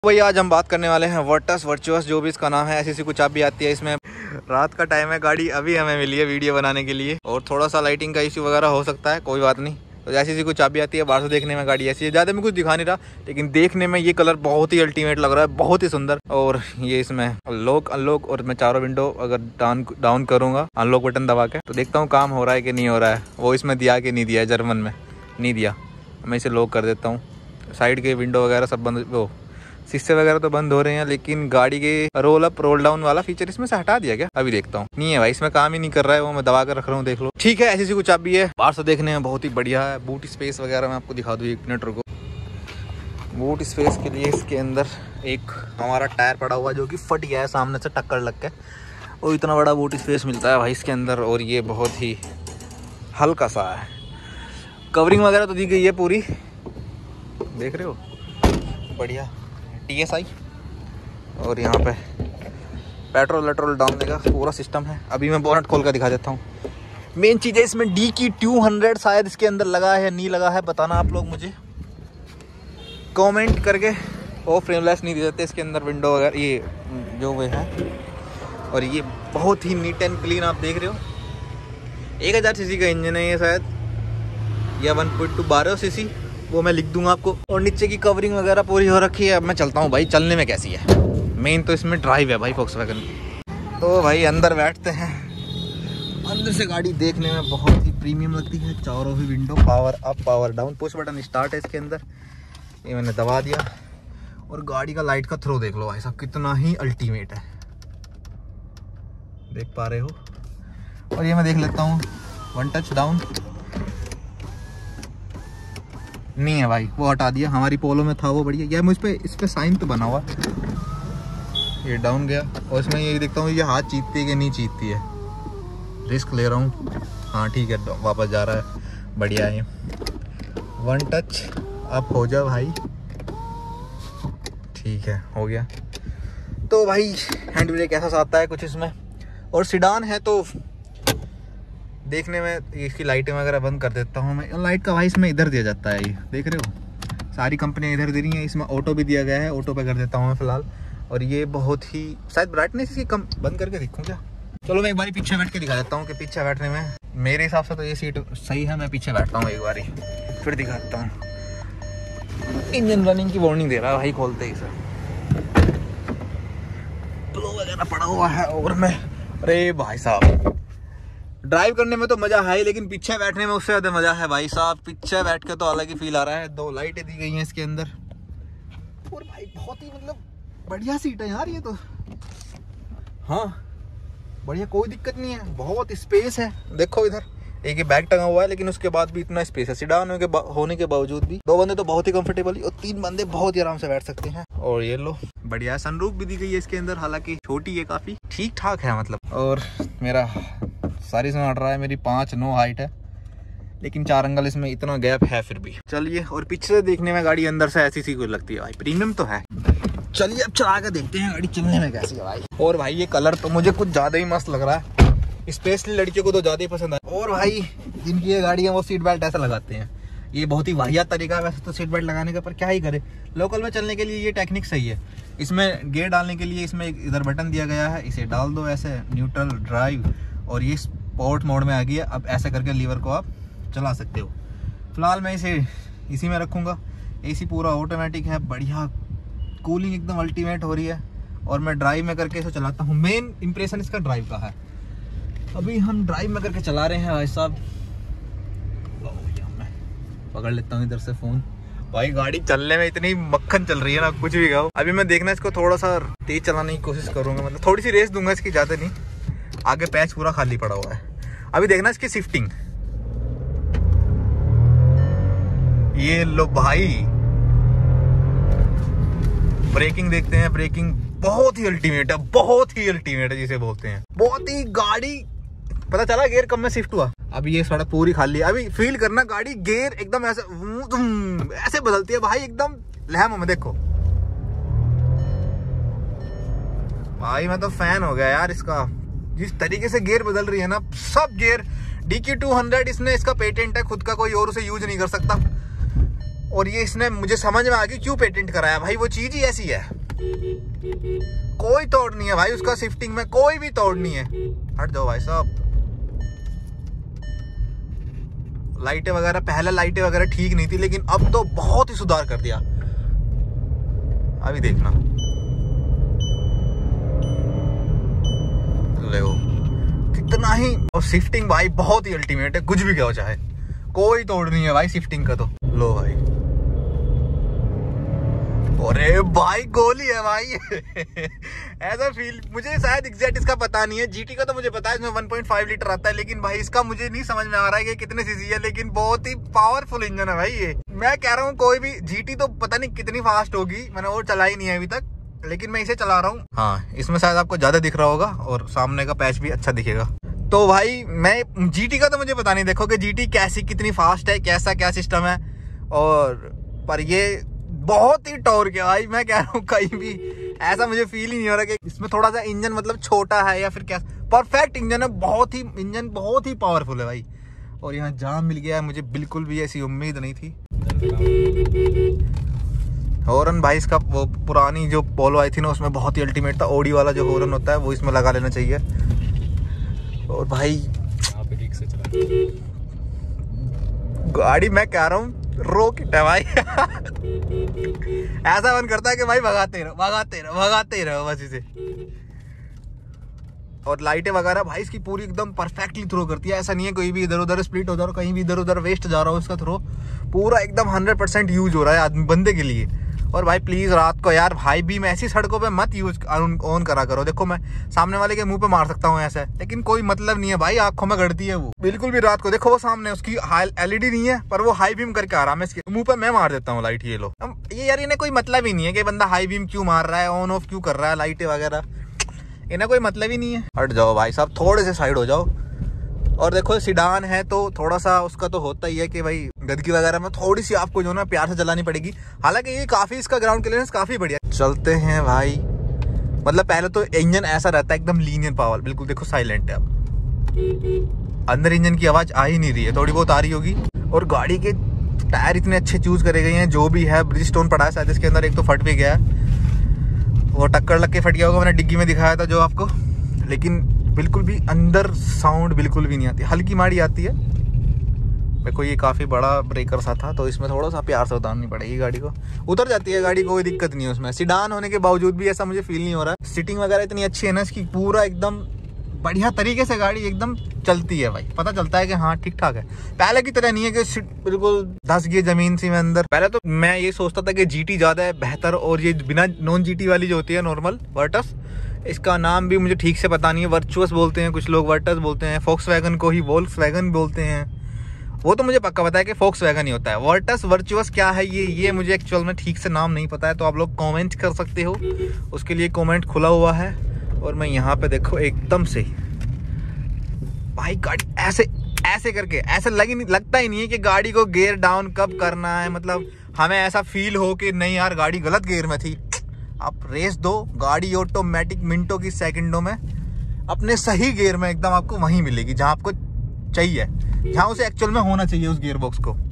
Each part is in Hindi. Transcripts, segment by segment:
वही आज हम बात करने वाले हैं वर्टस वर्चुअस जो भी इसका नाम है, ऐसी कुछ चाबी आती है इसमें। रात का टाइम है, गाड़ी अभी हमें मिली है वीडियो बनाने के लिए और थोड़ा सा लाइटिंग का इश्यू वगैरह हो सकता है, कोई बात नहीं। तो ऐसी कुछ चाबी आती है, बाहर से देखने में गाड़ी ऐसी है, ज़्यादा में कुछ दिखा नहीं रहा, लेकिन देखने में ये कलर बहुत ही अल्टीमेट लग रहा है, बहुत ही सुंदर। और ये इसमें लॉक अनलॉक और मैं चारों विंडो अगर डाउन करूँगा अनलॉक बटन दबा के तो देखता हूँ काम हो रहा है कि नहीं हो रहा है। वो इसमें दिया कि नहीं दिया है, जर्मन में नहीं दिया। मैं इसे लॉक कर देता हूँ। साइड के विंडो वगैरह सब बंद, वो शीशे वगैरह तो बंद हो रहे हैं, लेकिन गाड़ी के रोल अप रोल डाउन वाला फीचर इसमें से हटा दिया क्या? अभी देखता हूँ। नहीं है भाई, इसमें काम ही नहीं कर रहा है, वो मैं दबा कर रख रहा हूँ, देख लो। ठीक है, ऐसी सी कुछ चाबी है, बाहर से देखने में बहुत ही बढ़िया है। बूट स्पेस वगैरह मैं आपको दिखा दूँ, 1 मिनट रुको। बूट स्पेस के लिए इसके अंदर एक हमारा टायर पड़ा हुआ जो कि फट गया है सामने से टक्कर लग के, और इतना बड़ा बूट स्पेस मिलता है भाई इसके अंदर। और ये बहुत ही हल्का सा है। कवरिंग वगैरह तो दी गई है पूरी, देख रहे हो, बढ़िया TSI। और यहाँ पे पेट्रोल वेट्रोल डालने का पूरा सिस्टम है। अभी मैं बोनट खोल कर दिखा देता हूँ। मेन चीज़ है इसमें DQ200 शायद इसके अंदर लगा है, नहीं लगा है, बताना आप लोग मुझे कमेंट करके। वो फ्रेमलेस नहीं दे देते इसके अंदर विंडो वगैरह, ये जो वे है। और ये बहुत ही नीट एंड क्लीन, आप देख रहे हो। 1000 सीसी का इंजन है ये शायद, या 1.2 12 सीसी, वो मैं लिख दूंगा आपको। और नीचे की कवरिंग वगैरह पूरी हो रखी है। अब मैं चलता हूँ भाई, चलने में कैसी है। मेन तो इसमें ड्राइव है भाई वॉक्सवैगन की। तो भाई अंदर बैठते हैं। अंदर से गाड़ी देखने में बहुत ही प्रीमियम लगती है। चारों ही window power up power down, push button start है इसके अंदर, ये मैंने दबा दिया। और गाड़ी का लाइट का थ्रो देख लो भाई साहब, कितना ही अल्टीमेट है, देख पा रहे हो। और ये मैं देख लेता हूँ 1 टच डाउन, नहीं है भाई, वो हटा दिया। हमारी पोलो में था वो, बढ़िया। यार मुझ पे इस पे साइन तो बना हुआ, ये डाउन गया। और इसमें ये देखता हूँ ये हाथ चीतती है कि नहीं चीतती है, रिस्क ले रहा हूँ। हाँ ठीक है, वापस जा रहा है, बढ़िया है। 1 टच अप हो जा भाई, ठीक है, हो गया। तो भाई हैंड ब्रेक ऐसा आता है कुछ इसमें। और सिडान है तो देखने में, इसकी लाइटें वगैरह बंद कर देता हूँ मैं। लाइट का भाई इसमें इधर दिया जाता है, ये देख रहे हो, सारी कंपनियां इधर दे रही हैं। इसमें ऑटो भी दिया गया है, ऑटो पे कर देता हूँ मैं फिलहाल। और ये बहुत ही शायद ब्राइटनेस इसकी कम, बंद करके दिखूँ क्या? चलो मैं एक बारी पीछे बैठ के दिखा देता हूँ कि पीछे बैठने में मेरे हिसाब से तो ये सीट सही है। मैं पीछे बैठता हूँ एक बारी, फिर दिखाता हूँ। इंजन रनिंग की वार्निंग दे रहा है भाई खोलते ही सर, ब्लो वगैरह पड़ा हुआ है। और मैं, अरे भाई साहब, ड्राइव करने में तो मजा है, लेकिन पीछे बैठने में उससे ज्यादा मजा है भाई साहब। पीछे बैठ के तो अलग ही फील आ रहा है। 2 लाइटें दी गई हैं इसके अंदर। और भाई बहुत ही मतलब बढ़िया सीट है यार ये तो। हाँ बढ़िया, कोई दिक्कत नहीं है, बहुत स्पेस है। देखो इधर एक ही बैग टंगा हुआ है, लेकिन उसके बाद भी इतना स्पेस है। सिडान होने के बावजूद भी 2 बंदे तो बहुत ही कंफर्टेबल, और 3 बंदे बहुत ही आराम से बैठ सकते हैं। और ये लो बढ़िया सनरूफ भी दी गई है इसके अंदर, हालांकि छोटी है काफी, ठीक ठाक है मतलब। और मेरा सारी सुना रहा है, मेरी 5'9" हाइट है, लेकिन 4 अंगल इसमें इतना गैप है फिर भी। चलिए, और पीछे से देखने में गाड़ी अंदर से ऐसी सी कोई लगती है भाई, प्रीमियम तो है। चलिए अब चला के देखते हैं गाड़ी चलने में कैसी है भाई। और भाई ये कलर तो मुझे कुछ ज्यादा ही मस्त लग रहा है, स्पेशली लड़कियों को तो ज्यादा ही पसंद है। और भाई जिनकी ये गाड़ी है वो सीट बेल्ट ऐसा लगाते हैं, ये बहुत ही वाहियात तरीका है वैसे तो सीट बेल्ट लगाने का, पर क्या ही करे, लोकल में चलने के लिए ये टेक्निक सही है। इसमें गियर डालने के लिए इसमें इधर बटन दिया गया है, इसे डाल दो ऐसे, न्यूट्रल, ड्राइव, और ये स्पोर्ट मोड में आ गया। अब ऐसे करके लीवर को आप चला सकते हो। फिलहाल मैं इसे इसी में रखूँगा। AC पूरा ऑटोमेटिक है, बढ़िया, कूलिंग एकदम अल्टीमेट हो रही है। और मैं ड्राइव में करके इसे चलाता हूँ। मेन इंप्रेशन इसका ड्राइव का है। अभी हम ड्राइव में करके चला रहे हैं भाई साहब। मैं पकड़ लेता हूँ इधर से फ़ोन। भाई गाड़ी चलने में इतनी मक्खन चल रही है ना, कुछ भी कहो। अभी मैं देखना इसको थोड़ा सा तेज चलाने की कोशिश करूँगा, मतलब थोड़ी सी रेस दूंगा इसकी, ज़्यादा नहीं। आगे पैच पूरा खाली पड़ा हुआ है। अभी देखना इसकी शिफ्टिंग, ये लो भाई। ब्रेकिंग देखते हैं, ब्रेकिंग बहुत ही अल्टीमेट है, बहुत ही अल्टीमेट है जिसे बोलते हैं। बहुत ही गाड़ी, पता चला गियर कब में शिफ्ट हुआ। अभी ये सड़क पूरी खाली है, अभी फील करना गाड़ी गियर एकदम ऐसे ऐसे बदलती है भाई, एकदम लहम में। देखो भाई मैं तो फैन हो गया यार इसका, जिस तरीके से गियर बदल रही है ना, सब गियर। DQ200 इसका पेटेंट है खुद का, कोई और उसे यूज नहीं कर सकता। और ये इसने मुझे समझ में आ गई क्यों पेटेंट कराया भाई, वो चीज ही ऐसी है, कोई तोड़ नहीं है भाई उसका, शिफ्टिंग में कोई भी तोड़ नहीं है। हट जाओ भाई साहब। लाइटें वगैरह, पहले लाइटें वगैरह ठीक नहीं थी, लेकिन अब तो बहुत ही सुधार कर दिया। अभी देखना, ले कितना ही, और शिफ्टिंग भाई बहुत ही अल्टीमेट है, कुछ भी क्या हो चाहे, कोई तोड़ नहीं है भाई शिफ्टिंग का। तो लो भाई, अरे भाई गोली है भाई ऐसा फील मुझे शायद एग्जैक्ट इसका पता नहीं है। जीटी का तो मुझे पता है इसमें 1.5 लीटर आता है, लेकिन भाई इसका मुझे नहीं समझ में आ रहा है कि कितने सीसी है, लेकिन बहुत ही पावरफुल इंजन है भाई ये। मैं कह रहा हूँ कोई भी जीटी तो पता नहीं कितनी फास्ट होगी, मैंने और चलाई नहीं है अभी तक, लेकिन मैं इसे चला रहा हूँ। हाँ, इसमें शायद आपको ज्यादा दिख रहा होगा और सामने का पैच भी अच्छा दिखेगा। तो भाई मैं जीटी का तो मुझे पता नहीं, देखो कि जीटी कैसी कितनी फास्ट है, कैसा क्या सिस्टम है, और पर ये बहुत ही टॉर्क है भाई। मैं कह रहा हूँ कहीं भी ऐसा मुझे फील ही नहीं हो रहा कि इसमें थोड़ा सा इंजन मतलब छोटा है या फिर क्या, परफेक्ट इंजन है, बहुत ही इंजन बहुत ही पावरफुल है भाई। और यहाँ जाम मिल गया है, मुझे बिल्कुल भी ऐसी उम्मीद नहीं थी। हॉर्न भाई इसका वो पुरानी जो पोलो आई थी ना, उसमें बहुत ही अल्टीमेट था, ओडी वाला जो हॉर्न होता है वो इसमें लगा लेना चाहिए। और भाई से चला गाड़ी, मैं कह रहा हूँ रॉकेट है भाई ऐसा मन करता है कि भाई भगाते रहो भगाते रहो भगाते रहो बस इसे। और लाइटें वगैरह भाई इसकी पूरी एकदम परफेक्टली थ्रो करती है, ऐसा नहीं है कोई भी इधर उधर स्प्लिट हो जा रहा, कहीं भी इधर उधर वेस्ट जा रहा हो, इसका थ्रो पूरा एकदम 100% यूज हो रहा है आदमी बंदे के लिए। और भाई प्लीज रात को यार हाई बीम ऐसी सड़कों पे मत यूज ऑन करा करो। देखो मैं सामने वाले के मुंह पे मार सकता हूँ ऐसा, लेकिन कोई मतलब नहीं है भाई, आंखों में गड़ती है वो बिल्कुल भी रात को। देखो वो सामने उसकी एलईडी नहीं है, पर वो हाई बीम करके आ रहा है, मैं इसके मुंह पे मैं मार देता हूँ लाइट। ये लो ये यार, इन्हें कोई मतलब ही नहीं है कि बंदा हाई बीम क्यों मार रहा है, ऑन ऑफ क्यों कर रहा है लाइटें वगैरह, इन्हें कोई मतलब ही नहीं है। हट जाओ भाई साहब, थोड़े से साइड हो जाओ। और देखो सिडान है तो थोड़ा सा उसका तो होता ही है कि भाई गदगी वगैरह में थोड़ी सी आपको जो ना प्यार से चलानी पड़ेगी। हालांकि ये काफी, इसका ग्राउंड क्लियरेंस काफी बढ़िया। चलते हैं भाई, मतलब पहले तो इंजन ऐसा रहता है एकदम लीनियर पावर, बिल्कुल देखो साइलेंट है। अब अंदर इंजन की आवाज आ ही नहीं रही है, थोड़ी बहुत आ रही होगी। और गाड़ी के टायर इतने अच्छे चूज करे गए हैं, जो भी है ब्रिजस्टोन पड़ा है शायद इसके अंदर, एक तो फट भी गया है, वो टक्कर लग के फट गया होगा, मैंने डिग्गी में दिखाया था जो आपको, लेकिन बिल्कुल भी अंदर साउंड बिल्कुल भी नहीं आती, हल्की माड़ी आती है। देखो ये काफी बड़ा ब्रेकर सा था, तो इसमें थोड़ा सा प्यार से उतारनी पड़ेगी गाड़ी को, उतर जाती है गाड़ी, कोई दिक्कत नहीं है उसमें। सिडान होने के बावजूद भी ऐसा मुझे फील नहीं हो रहा है। सीटिंग वगैरह इतनी अच्छी है ना इसकी, पूरा एकदम बढ़िया तरीके से गाड़ी एकदम चलती है भाई, पता चलता है कि हाँ ठीक ठाक है। पहले की तरह नहीं है कि बिल्कुल धस गई जमीन सी में अंदर। पहले तो मैं ये सोचता था कि जीटी ज्यादा है बेहतर, और ये बिना नॉन जीटी वाली जो होती है नॉर्मल वर्टस, इसका नाम भी मुझे ठीक से पता नहीं है, वर्चुअस बोलते हैं कुछ लोग, वर्टस बोलते हैं, फोक्सवैगन को ही वोल्क्सवैगन बोलते हैं, वो तो मुझे पक्का पता है कि फोक्सवैगन ही होता है। वर्टस वर्चुअस क्या है ये मुझे एक्चुअल में ठीक से नाम नहीं पता है, तो आप लोग कमेंट कर सकते हो, उसके लिए कमेंट खुला हुआ है। और मैं यहाँ पे देखो एकदम से भाई गाड़ी ऐसे ऐसे करके ऐसे लगता ही नहीं है कि गाड़ी को गियर डाउन कब करना है, मतलब हमें ऐसा फील हो कि नहीं यार गाड़ी गलत गियर में थी। आप रेस दो, गाड़ी ऑटोमेटिक मिनटों की सेकंडों में अपने सही गियर में एकदम आपको वहीं मिलेगी जहां आपको चाहिए, जहां उसे एक्चुअल में होना चाहिए उस गियर बॉक्स को।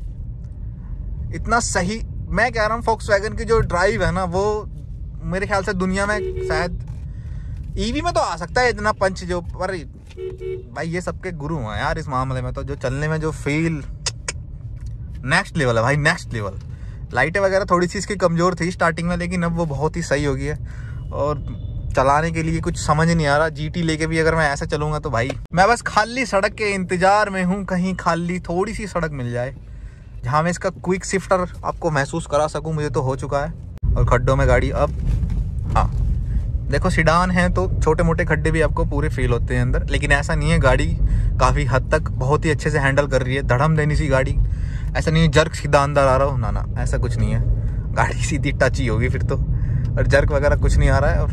इतना सही मैं कह रहा हूँ। फोक्सवैगन की जो ड्राइव है ना, वो मेरे ख्याल से दुनिया में शायद ईवी में तो आ सकता है इतना पंच जो, पर भाई ये सबके गुरु हैं यार इस मामले में, तो जो चलने में जो फील नेक्स्ट लेवल है भाई, नेक्स्ट लेवल। लाइटें वगैरह थोड़ी सी इसकी कमजोर थी स्टार्टिंग में, लेकिन अब वो बहुत ही सही हो गई है, और चलाने के लिए कुछ समझ नहीं आ रहा। जीटी लेके भी अगर मैं ऐसा चलूंगा तो भाई मैं बस खाली सड़क के इंतजार में हूँ, कहीं खाली थोड़ी सी सड़क मिल जाए जहाँ मैं इसका क्विक शिफ्टर आपको महसूस करा सकूं। मुझे तो हो चुका है, और खड्डों में गाड़ी अब, हाँ देखो सिडान है तो छोटे मोटे खड्डे भी आपको पूरे फील होते हैं अंदर, लेकिन ऐसा नहीं है, गाड़ी काफी हद तक बहुत ही अच्छे से हैंडल कर रही है। धड़म देनी सी गाड़ी, ऐसा नहीं है जर्क सीधा अंदर आ रहा हो, ना ऐसा कुछ नहीं है, गाड़ी सीधी टच ही होगी फिर तो, और जर्क वगैरह कुछ नहीं आ रहा है। और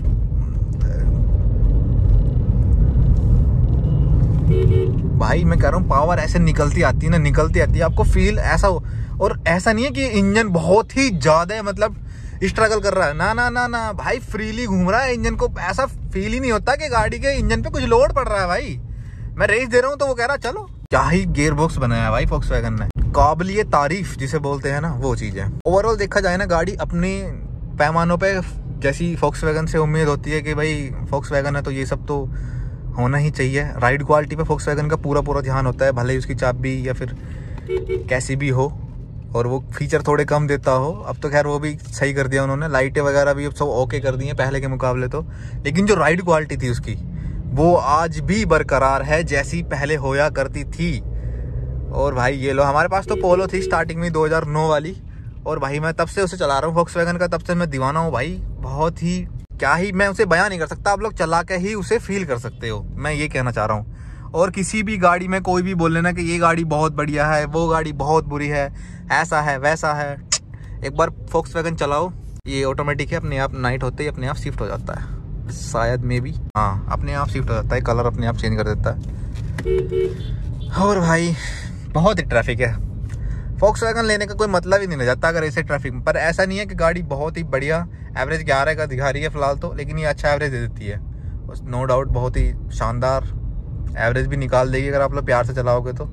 भाई मैं कह रहा हूँ पावर ऐसे निकलती आती है ना, निकलती आती है, आपको फील ऐसा हो। और ऐसा नहीं है कि इंजन बहुत ही ज्यादा मतलब स्ट्रगल कर रहा है, ना ना ना ना भाई, फ्रीली घूम रहा है इंजन को, ऐसा फील ही नहीं होता कि गाड़ी के इंजन पे कुछ लोड पड़ रहा है। भाई मैं रेस दे रहा हूँ तो वो कह रहा चलो, क्या ही गियर बॉक्स बनाया भाई फोक्सवैगन ने, काबिलियत तारीफ जिसे बोलते हैं ना, वो चीज़ है। ओवरऑल देखा जाए ना, गाड़ी अपने पैमानों पे जैसी Volkswagen से उम्मीद होती है कि भाई Volkswagen है तो ये सब तो होना ही चाहिए। राइड क्वालिटी पे Volkswagen का पूरा ध्यान होता है, भले ही उसकी चाबी या फिर कैसी भी हो और वो फीचर थोड़े कम देता हो। अब तो खैर वो भी सही कर दिया उन्होंने, लाइटें वगैरह भी अब सब ओके कर दी हैं पहले के मुकाबले तो। लेकिन जो राइड क्वालिटी थी उसकी, वो आज भी बरकरार है जैसी पहले होया करती थी। और भाई ये लो, हमारे पास तो पोलो थी स्टार्टिंग में 2009 वाली, और भाई मैं तब से उसे चला रहा हूँ Volkswagen का, तब से मैं दीवाना हूँ भाई। बहुत ही क्या ही, मैं उसे बयान नहीं कर सकता, आप लोग चला के ही उसे फील कर सकते हो, मैं ये कहना चाह रहा हूँ। और किसी भी गाड़ी में कोई भी बोल लेना कि ये गाड़ी बहुत बढ़िया है, वो गाड़ी बहुत बुरी है, ऐसा है वैसा है, एक बार Volkswagen चलाओ, ये ऑटोमेटिक है, अपने आप नाइट होते ही अपने आप शिफ्ट हो जाता है, शायद मे बी, हाँ अपने आप शिफ्ट हो जाता है, कलर अपने आप चेंज कर देता है। और भाई बहुत ही ट्रैफिक है, Volkswagen लेने का कोई मतलब ही नहीं रह जाता अगर ऐसे ट्रैफिक में। पर ऐसा नहीं है कि गाड़ी बहुत ही बढ़िया एवरेज 11 का दिखा रही है फिलहाल तो, लेकिन ये अच्छा एवरेज दे देती है, नो डाउट बहुत ही शानदार एवरेज भी निकाल देगी अगर आप लोग प्यार से चलाओगे तो।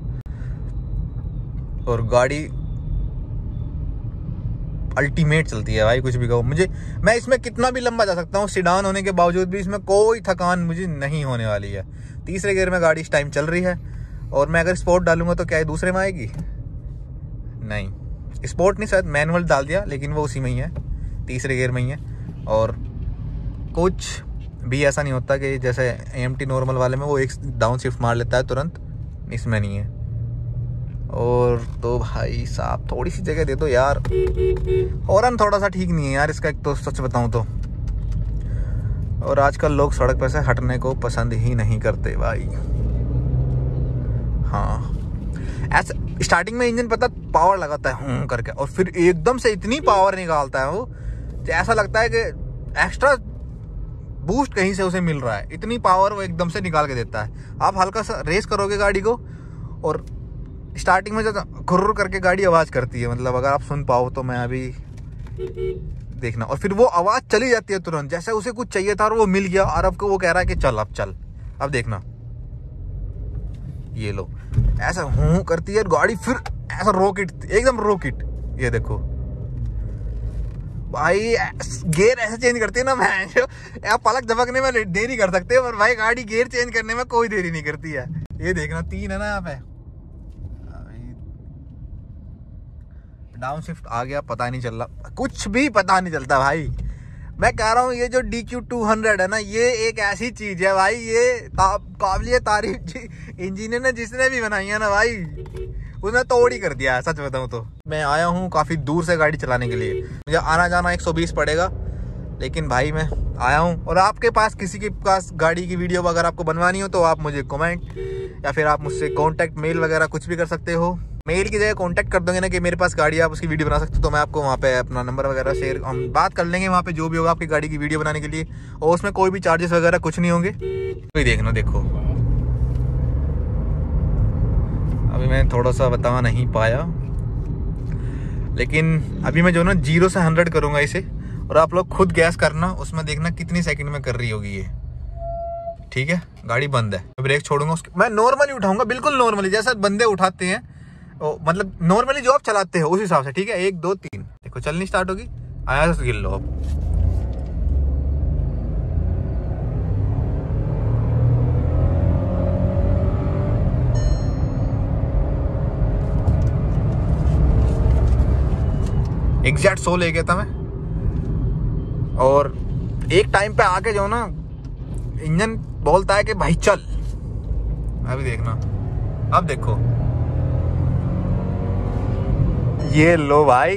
और गाड़ी अल्टीमेट चलती है भाई, कुछ भी कहो मुझे, मैं इसमें कितना भी लंबा जा सकता हूँ, सीडान होने के बावजूद भी इसमें कोई थकान मुझे नहीं होने वाली है। तीसरे गियर में गाड़ी इस टाइम चल रही है, और मैं अगर स्पोर्ट डालूंगा तो क्या ये दूसरे में आएगी? नहीं, स्पोर्ट नहीं, शायद मैनुअल डाल दिया, लेकिन वो उसी में ही है, तीसरे गियर में ही है। और कुछ भी ऐसा नहीं होता कि जैसे AMT नॉर्मल वाले में वो एक डाउन शिफ्ट मार लेता है तुरंत, इसमें नहीं है। और तो भाई साहब थोड़ी सी जगह दे दो यार, हॉर्न थोड़ा सा ठीक नहीं है यार इसका, एक तो सच बताऊं तो। और आजकल लोग सड़क पर से हटने को पसंद ही नहीं करते भाई। हाँ, ऐसा स्टार्टिंग में इंजन पता पावर लगाता है करके, और फिर एकदम से इतनी पावर निकालता है वो, ऐसा लगता है कि एक्स्ट्रा बूस्ट कहीं से उसे मिल रहा है, इतनी पावर वो एकदम से निकाल के देता है। आप हल्का सा रेस करोगे गाड़ी को, और स्टार्टिंग में जब खुर्र करके गाड़ी आवाज़ करती है, मतलब अगर आप सुन पाओ तो, मैं अभी देखना, और फिर वो आवाज़ चली जाती है तुरंत, जैसे उसे कुछ चाहिए था और वो मिल गया, और अब को वो कह रहा है कि चल अब चल, अब देखना, ये लो ऐसा हूँ करती है गाड़ी, फिर ऐसा रॉकेट, एकदम रॉकेट, ये देखो भाई गियर ऐसे चेंज करती है ना, मैं आप पलक झपकने में देरी कर सकते हो, पर भाई गाड़ी गियर चेंज करने में कोई देरी नहीं करती है। ये देखना 3 है ना यहाँ पे, डाउन शिफ्ट आ गया, पता नहीं चल रहा, कुछ भी पता नहीं चलता भाई। मैं कह रहा हूँ ये जो DQ200 है ना, ये एक ऐसी चीज है भाई, ये काबिलियत तारीफ इंजीनियर ने जिसने भी बनाई है ना भाई, उसने तोड़ ही कर दिया है, सच बताऊं तो। मैं आया हूँ काफी दूर से गाड़ी चलाने के लिए, मुझे आना जाना 120 पड़ेगा, लेकिन भाई मैं आया हूँ। और आपके पास किसी के पास गाड़ी की वीडियो अगर आपको बनवानी हो तो आप मुझे कमेंट या फिर आप मुझसे कॉन्टैक्ट मेल वगैरह कुछ भी कर सकते हो। मेल की जगह कॉन्टैक्ट कर दोगे ना कि मेरे पास गाड़ी, आप उसकी वीडियो बना सकते हो, तो मैं आपको वहाँ पे अपना नंबर वगैरह शेयर, हम बात कर लेंगे वहाँ पे जो भी होगा आपकी गाड़ी की वीडियो बनाने के लिए, और उसमें कोई भी चार्जेस वगैरह कुछ नहीं होंगे। तो देखना, देखो अभी मैं थोड़ा सा बता नहीं पाया, लेकिन अभी मैं जो ना 0 से 100 करूँगा इसे, और आप लोग खुद गैस करना, उसमें देखना कितनी सेकंड में कर रही होगी ये। ठीक है, गाड़ी बंद है, मैं ब्रेक छोड़ूंगा, उसके मैं नॉर्मली उठाऊंगा, बिल्कुल नॉर्मली जैसा बंदे उठाते हैं, मतलब नॉर्मली जो आप चलाते हो उस हिसाब से। ठीक है, 1 2 3 देखो चलनी स्टार्ट होगी, आया तो गिर लो अब। एग्जैक्ट 100 ले गया था मैं, और एक टाइम पे आके जो ना इंजन बोलता है कि भाई चल, अभी देखना, अब देखो, ये लो भाई,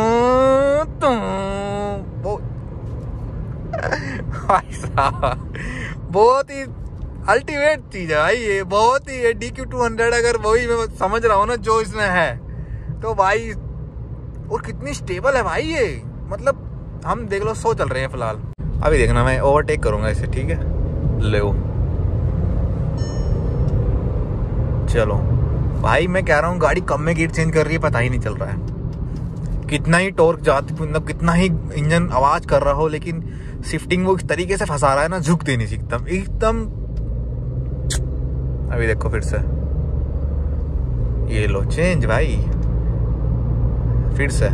भाई साहब बहुत ही अल्टीमेट चीज है भाई ये, बहुत ही DQ200 अगर वही मैं समझ रहा हूँ ना जो इसमें है, तो भाई और कितनी स्टेबल है भाई ये, मतलब हम देख लो 100 चल रहे हैं फिलहाल। अभी देखना मैं ओवरटेक करूंगा इसे, ठीक है, ले चलो भाई, मैं कह रहा हूँ गाड़ी कब में गियर चेंज कर रही है पता ही नहीं चल रहा है, कितना ही टॉर्क जाती, मतलब कितना ही इंजन आवाज कर रहा हो, लेकिन शिफ्टिंग वो इस तरीके से फंसा रहा है ना, झुक देनी चाहिए एकदम एकदम। अभी देखो फिर से, ये लो चेंज भाई, फिर से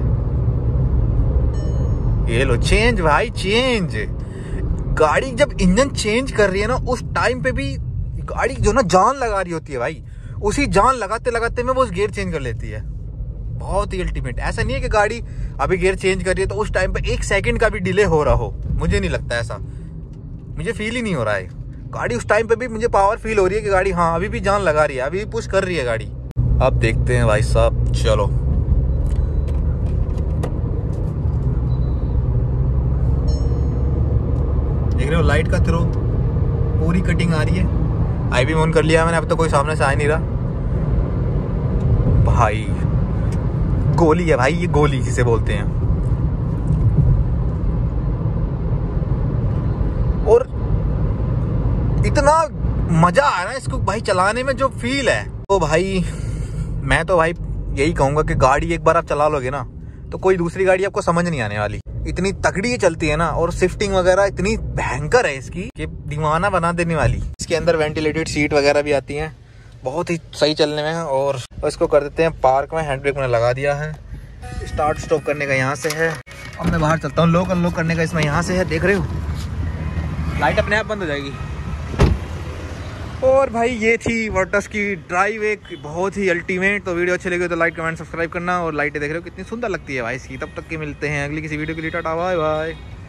ये लो चेंज भाई, चेंज। गाड़ी जब इंजन चेंज कर रही है ना, उस टाइम पे भी गाड़ी जो ना जान लगा रही होती है भाई, उसी जान लगाते लगाते में वो उस गियर चेंज कर लेती है। बहुत ही अल्टीमेट। ऐसा नहीं है कि गाड़ी अभी गियर चेंज कर रही है तो उस टाइम पे 1 सेकंड का भी डिले हो रहा हो, मुझे नहीं लगता ऐसा, मुझे फील ही नहीं हो रहा है। गाड़ी उस टाइम पे भी मुझे पावर फील हो रही है कि गाड़ी हाँ अभी भी जान लगा रही है, अभी भी पुश कर रही है गाड़ी। अब देखते हैं भाई साहब, चलो देख रहे हो लाइट का थ्रो, पूरी कटिंग आ रही है। आई भी ऑन कर लिया मैंने, अब तो कोई सामने से आ नहीं रहा भाई। गोली है भाई, ये गोली जिसे बोलते हैं। और इतना मजा आ रहा है इसको भाई चलाने में, जो फील है तो भाई मैं तो भाई यही कहूंगा कि गाड़ी एक बार आप चला लोगे ना तो कोई दूसरी गाड़ी आपको समझ नहीं आने वाली। इतनी तगड़ी चलती है ना, और शिफ्टिंग वगैरह इतनी भयंकर है इसकी कि दीवाना बना देने वाली। इसके अंदर वेंटिलेटेड सीट वगैरह भी आती हैं, बहुत ही सही चलने में है। और इसको कर देते हैं पार्क में, हैंड ब्रेक मैंने लगा दिया है। स्टार्ट स्टॉप करने का यहाँ से है। अब मैं बाहर चलता हूँ, लॉक अनलॉक करने का इसमें यहाँ से है, देख रहे हो लाइट अपने आप बंद हो जाएगी। और भाई ये थी वर्टस की ड्राइव, एक बहुत ही अल्टीमेट। तो वीडियो अच्छी लगी तो लाइक कमेंट सब्सक्राइब करना। और लाइटें देख रहे हो कितनी सुंदर लगती है भाई इसकी। तब तक के मिलते हैं अगली किसी वीडियो के लिए, टाटा बाय बाय।